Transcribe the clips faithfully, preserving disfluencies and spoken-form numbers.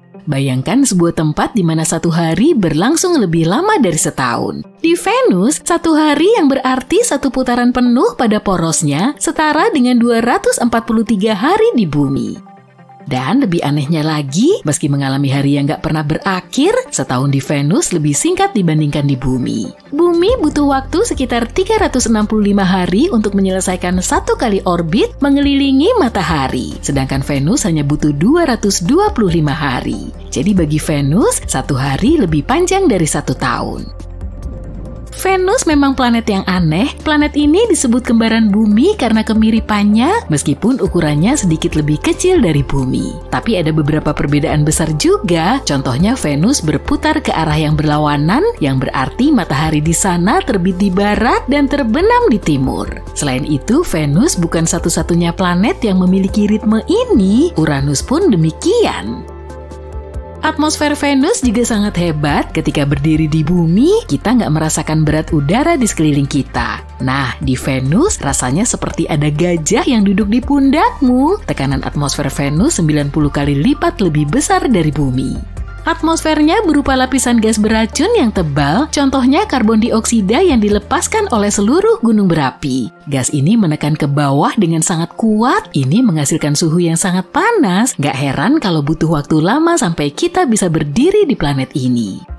Bayangkan sebuah tempat di mana satu hari berlangsung lebih lama dari setahun. Di Venus, satu hari yang berarti satu putaran penuh pada porosnya setara dengan dua ratus empat puluh tiga hari di bumi. Dan lebih anehnya lagi, meski mengalami hari yang gak pernah berakhir, setahun di Venus lebih singkat dibandingkan di bumi. Bumi butuh waktu sekitar tiga ratus enam puluh lima hari untuk menyelesaikan satu kali orbit mengelilingi matahari, sedangkan Venus hanya butuh dua ratus dua puluh lima hari. Jadi bagi Venus, satu hari lebih panjang dari satu tahun. Venus memang planet yang aneh. Planet ini disebut kembaran bumi karena kemiripannya, meskipun ukurannya sedikit lebih kecil dari bumi. Tapi ada beberapa perbedaan besar juga. Contohnya Venus berputar ke arah yang berlawanan, yang berarti matahari di sana terbit di barat dan terbenam di timur. Selain itu, Venus bukan satu-satunya planet yang memiliki ritme ini. Uranus pun demikian. Atmosfer Venus juga sangat hebat. Ketika berdiri di bumi, kita nggak merasakan berat udara di sekeliling kita. Nah, di Venus rasanya seperti ada gajah yang duduk di pundakmu. Tekanan atmosfer Venus sembilan puluh kali lipat lebih besar dari bumi. Atmosfernya berupa lapisan gas beracun yang tebal, contohnya karbon dioksida yang dilepaskan oleh seluruh gunung berapi. Gas ini menekan ke bawah dengan sangat kuat, ini menghasilkan suhu yang sangat panas. Gak heran kalau butuh waktu lama sampai kita bisa berdiri di planet ini.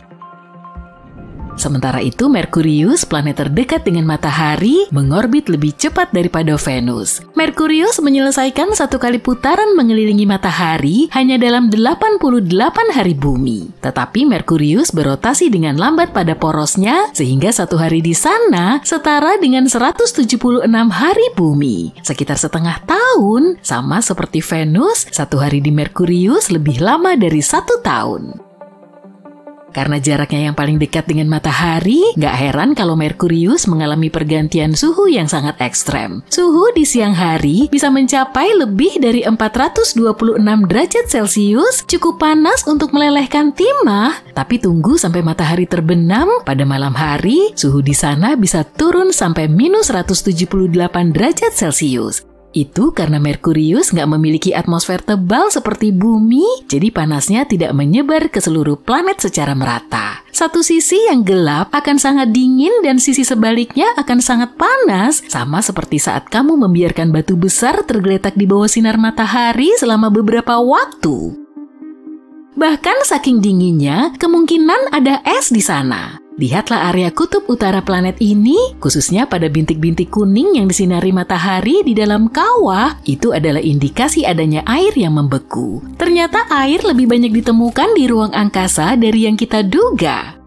Sementara itu, Merkurius, planet terdekat dengan matahari, mengorbit lebih cepat daripada Venus. Merkurius menyelesaikan satu kali putaran mengelilingi matahari hanya dalam delapan puluh delapan hari bumi. Tetapi Merkurius berotasi dengan lambat pada porosnya, sehingga satu hari di sana setara dengan seratus tujuh puluh enam hari bumi. Sekitar setengah tahun, sama seperti Venus, satu hari di Merkurius lebih lama dari satu tahun. Karena jaraknya yang paling dekat dengan matahari, nggak heran kalau Merkurius mengalami pergantian suhu yang sangat ekstrem. Suhu di siang hari bisa mencapai lebih dari empat ratus dua puluh enam derajat Celcius, cukup panas untuk melelehkan timah. Tapi tunggu sampai matahari terbenam, pada malam hari, suhu di sana bisa turun sampai minus seratus tujuh puluh delapan derajat Celcius. Itu karena Merkurius nggak memiliki atmosfer tebal seperti bumi, jadi panasnya tidak menyebar ke seluruh planet secara merata. Satu sisi yang gelap akan sangat dingin dan sisi sebaliknya akan sangat panas, sama seperti saat kamu membiarkan batu besar tergeletak di bawah sinar matahari selama beberapa waktu. Bahkan saking dinginnya, kemungkinan ada es di sana. Lihatlah area kutub utara planet ini, khususnya pada bintik-bintik kuning yang disinari matahari di dalam kawah, itu adalah indikasi adanya air yang membeku. Ternyata air lebih banyak ditemukan di ruang angkasa dari yang kita duga.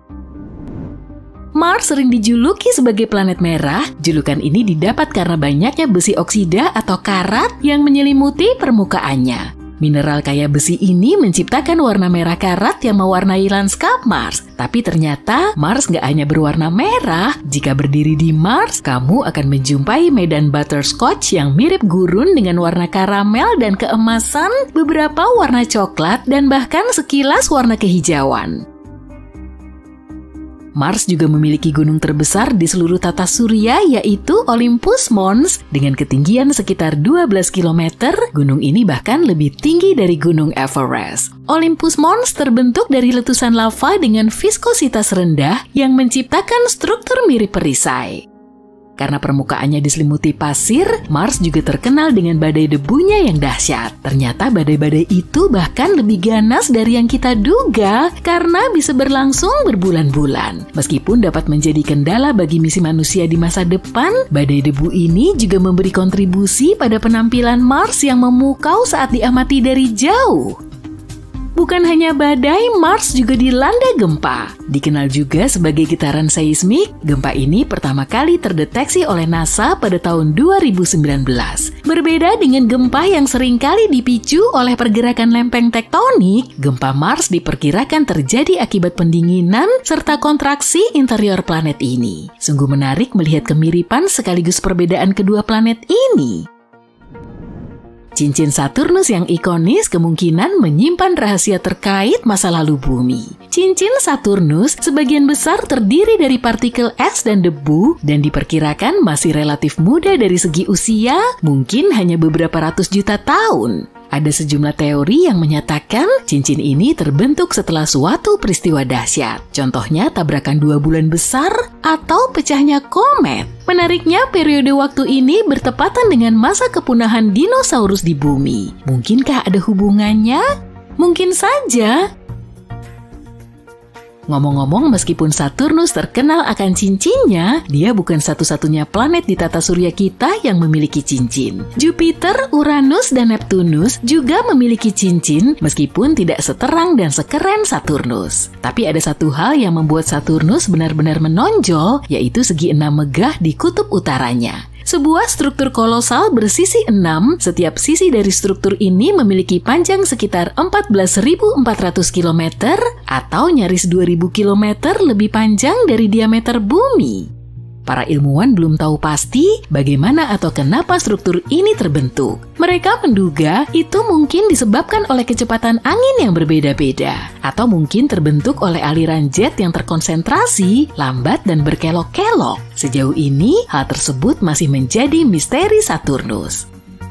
Mars sering dijuluki sebagai planet merah. Julukan ini didapat karena banyaknya besi oksida atau karat yang menyelimuti permukaannya. Mineral kaya besi ini menciptakan warna merah karat yang mewarnai lanskap Mars. Tapi ternyata Mars nggak hanya berwarna merah. Jika berdiri di Mars, kamu akan menjumpai medan butterscotch yang mirip gurun dengan warna karamel dan keemasan, beberapa warna coklat, dan bahkan sekilas warna kehijauan. Mars juga memiliki gunung terbesar di seluruh tata surya, yaitu Olympus Mons dengan ketinggian sekitar dua belas kilometer. Gunung ini bahkan lebih tinggi dari Gunung Everest. Olympus Mons terbentuk dari letusan lava dengan viskositas rendah yang menciptakan struktur mirip perisai. Karena permukaannya diselimuti pasir, Mars juga terkenal dengan badai debunya yang dahsyat. Ternyata badai-badai itu bahkan lebih ganas dari yang kita duga karena bisa berlangsung berbulan-bulan. Meskipun dapat menjadi kendala bagi misi manusia di masa depan, badai debu ini juga memberi kontribusi pada penampilan Mars yang memukau saat diamati dari jauh. Bukan hanya badai, Mars juga dilanda gempa. Dikenal juga sebagai getaran seismik, gempa ini pertama kali terdeteksi oleh NASA pada tahun dua ribu sembilan belas. Berbeda dengan gempa yang seringkali dipicu oleh pergerakan lempeng tektonik, gempa Mars diperkirakan terjadi akibat pendinginan serta kontraksi interior planet ini. Sungguh menarik melihat kemiripan sekaligus perbedaan kedua planet ini. Cincin Saturnus yang ikonis kemungkinan menyimpan rahasia terkait masa lalu bumi. Cincin Saturnus sebagian besar terdiri dari partikel es dan debu dan diperkirakan masih relatif muda dari segi usia, mungkin hanya beberapa ratus juta tahun. Ada sejumlah teori yang menyatakan cincin ini terbentuk setelah suatu peristiwa dahsyat. Contohnya tabrakan dua bulan besar atau pecahnya komet. Menariknya, periode waktu ini bertepatan dengan masa kepunahan dinosaurus di bumi. Mungkinkah ada hubungannya? Mungkin saja. Ngomong-ngomong, meskipun Saturnus terkenal akan cincinnya, dia bukan satu-satunya planet di tata surya kita yang memiliki cincin. Jupiter, Uranus, dan Neptunus juga memiliki cincin meskipun tidak seterang dan sekeren Saturnus. Tapi ada satu hal yang membuat Saturnus benar-benar menonjol, yaitu segi enam megah di kutub utaranya. Sebuah struktur kolosal bersisi enam, setiap sisi dari struktur ini memiliki panjang sekitar empat belas ribu empat ratus kilometer atau nyaris dua ribu kilometer lebih panjang dari diameter bumi. Para ilmuwan belum tahu pasti bagaimana atau kenapa struktur ini terbentuk. Mereka menduga itu mungkin disebabkan oleh kecepatan angin yang berbeda-beda, atau mungkin terbentuk oleh aliran jet yang terkonsentrasi, lambat, dan berkelok-kelok. Sejauh ini, hal tersebut masih menjadi misteri Saturnus.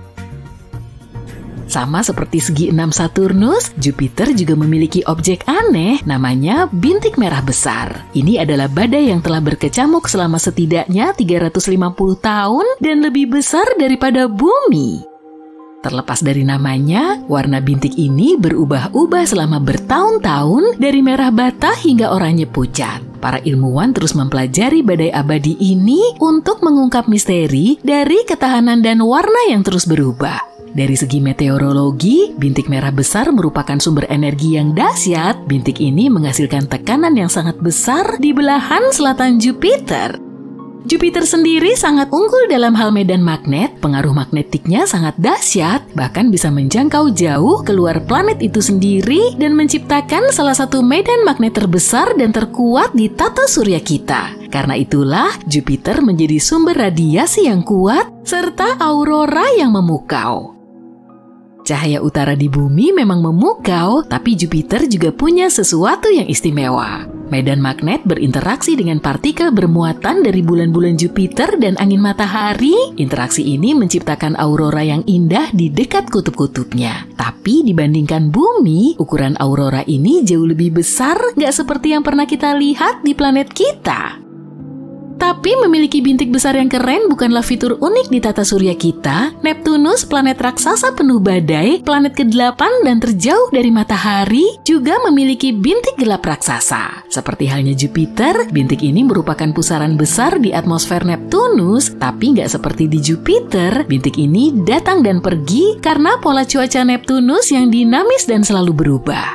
Sama seperti segi enam Saturnus, Jupiter juga memiliki objek aneh namanya bintik merah besar. Ini adalah badai yang telah berkecamuk selama setidaknya tiga ratus lima puluh tahun dan lebih besar daripada bumi. Terlepas dari namanya, warna bintik ini berubah-ubah selama bertahun-tahun dari merah bata hingga oranye pucat. Para ilmuwan terus mempelajari badai abadi ini untuk mengungkap misteri dari ketahanan dan warna yang terus berubah. Dari segi meteorologi, bintik merah besar merupakan sumber energi yang dahsyat. Bintik ini menghasilkan tekanan yang sangat besar di belahan selatan Jupiter. Jupiter sendiri sangat unggul dalam hal medan magnet, pengaruh magnetiknya sangat dahsyat, bahkan bisa menjangkau jauh keluar planet itu sendiri dan menciptakan salah satu medan magnet terbesar dan terkuat di tata surya kita. Karena itulah Jupiter menjadi sumber radiasi yang kuat serta aurora yang memukau. Cahaya utara di bumi memang memukau, tapi Jupiter juga punya sesuatu yang istimewa. Medan magnet berinteraksi dengan partikel bermuatan dari bulan-bulan Jupiter dan angin matahari. Interaksi ini menciptakan aurora yang indah di dekat kutub-kutubnya. Tapi dibandingkan bumi, ukuran aurora ini jauh lebih besar, nggak seperti yang pernah kita lihat di planet kita. Tapi memiliki bintik besar yang keren bukanlah fitur unik di tata surya kita. Neptunus, planet raksasa penuh badai, planet kedelapan dan terjauh dari matahari, juga memiliki bintik gelap raksasa. Seperti halnya Jupiter, bintik ini merupakan pusaran besar di atmosfer Neptunus, tapi nggak seperti di Jupiter. Bintik ini datang dan pergi karena pola cuaca Neptunus yang dinamis dan selalu berubah.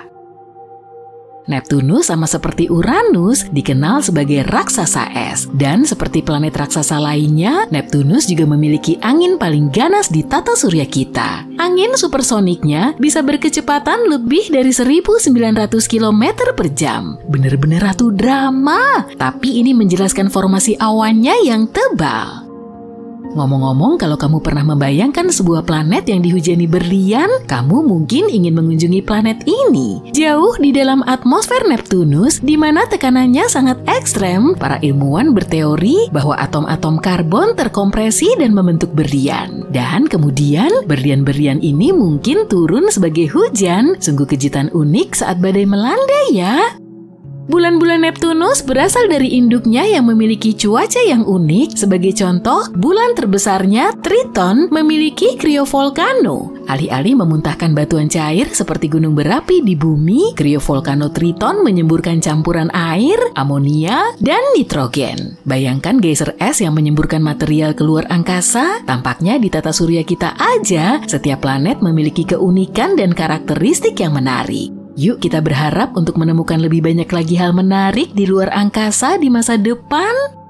Neptunus sama seperti Uranus dikenal sebagai raksasa es. Dan seperti planet raksasa lainnya, Neptunus juga memiliki angin paling ganas di tata surya kita. Angin supersoniknya bisa berkecepatan lebih dari seribu sembilan ratus kilometer per jam. Bener-bener ratu drama, tapi ini menjelaskan formasi awannya yang tebal. Ngomong-ngomong, kalau kamu pernah membayangkan sebuah planet yang dihujani berlian, kamu mungkin ingin mengunjungi planet ini. Jauh di dalam atmosfer Neptunus, di mana tekanannya sangat ekstrem, para ilmuwan berteori bahwa atom-atom karbon terkompresi dan membentuk berlian. Dan kemudian, berlian-berlian ini mungkin turun sebagai hujan. Sungguh kejutan unik saat badai melanda ya. Bulan-bulan Neptunus berasal dari induknya yang memiliki cuaca yang unik. Sebagai contoh, bulan terbesarnya, Triton, memiliki kriovolcano. Alih-alih memuntahkan batuan cair seperti gunung berapi di bumi, kriovolcano Triton menyemburkan campuran air, amonia, dan nitrogen. Bayangkan geyser es yang menyemburkan material keluar angkasa. Tampaknya di tata surya kita aja, setiap planet memiliki keunikan dan karakteristik yang menarik. Yuk kita berharap untuk menemukan lebih banyak lagi hal menarik di luar angkasa di masa depan.